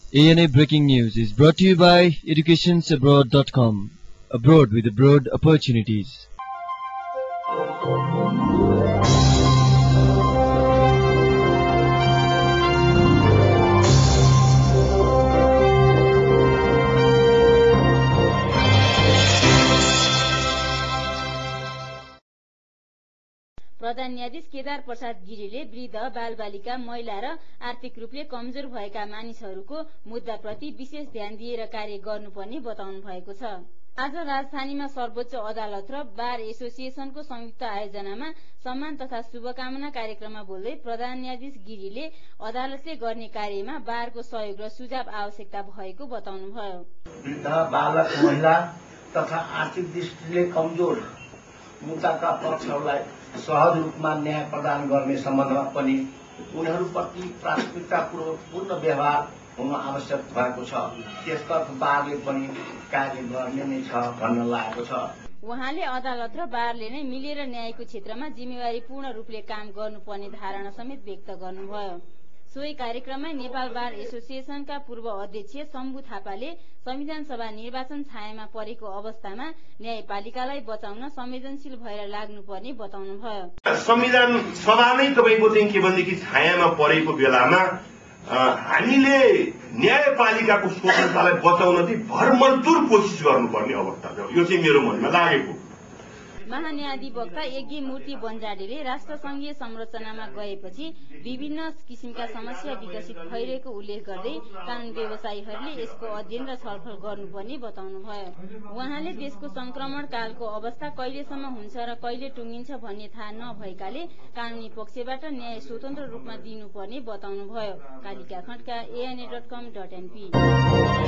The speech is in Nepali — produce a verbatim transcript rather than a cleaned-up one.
A N A Breaking News is brought to you by educations abroad dot com. Abroad with abroad opportunities. प्रधान न्यायाधीश केदार प्रसाद गिरीले वृद्ध बालबालिका महिला र आर्थिक रूपले कमजोर भएका मानिसहरूको मुद्दाप्रति विशेष ध्यान दिएर कार्य गर्नुपर्ने बताउनु भएको छ। आज राजधानीमा सर्वोच्च अदालत र बार एसोसिएसनको संयुक्त आयोजनामा सम्मान तथा शुभकामना कार्यक्रममा बोल्दै प्रधान न्यायाधीश गिरीले अदालतले गर्ने कार्यमा बारको सहयोग र सुझाव आवश्यकता भएको बताउनुभयो। वृद्ध बालक महिला तथा आर्थिक दृष्टिले कमजोर मुद्दाका पक्षहरूलाई सहज रूपमा न्याय प्रदान गर्ने सम्बन्धमा पनि उनीहरूप्रति प्राथमिकतापूर्वक पूर्ण व्यवहार हुन आवश्यक भएको छ। त्यसतर्फ बारले पनि कार्य गर्ने नै छ भन्न लागेको छ। उहाँले अदालत र बारले नै मिलेर न्यायको क्षेत्रमा जिम्मेवारी पूर्ण रूपले काम गर्नुपर्ने धारणा समेत व्यक्त गर्नुभयो। सोही कार्यक्रममा नेपाल बार एसोसिएसनका पूर्व अध्यक्ष शम्भु थापाले संविधान सभा निर्वाचन छायामा परेको अवस्थामा न्यायपालिकालाई बचाउन संवेदनशील भएर लाग्नुपर्ने बताउनुभयो। संविधान सभा नै तपाईको चाहिँ के भनेदेखि छायामा परेको बेलामा हामीले न्यायपालिकाको स्वतन्त्रतालाई बचाउन चाहिँ भरमजदुर कोसिस गर्नुपर्ने अवस्था छ। यो चाहिँ मेरो मनमा लागेको। महान्यायाधिवक्ता यज्ञ मूर्ति बन्जाडेले राष्ट्रसंघीय संरचनामा गएपछि विभिन्न किसिमका समस्या विकसित भइरहेको उल्लेख गर्दै कानून व्यवसायीहरूले यसको अध्ययन र छलफल गर्नुपर्ने बताउनुभयो। उहाँले देशको संक्रमण कालको अवस्था कहिलेसम्म हुन्छ र कहिले टुङ्गिन्छ भन्ने थाहा नभएकाले कानूनी पक्षबाट न्याय स्वतन्त्र रूपमा दिनुपर्ने बताउनुभयो। कालिका खण्डका ANA dot com dot NP.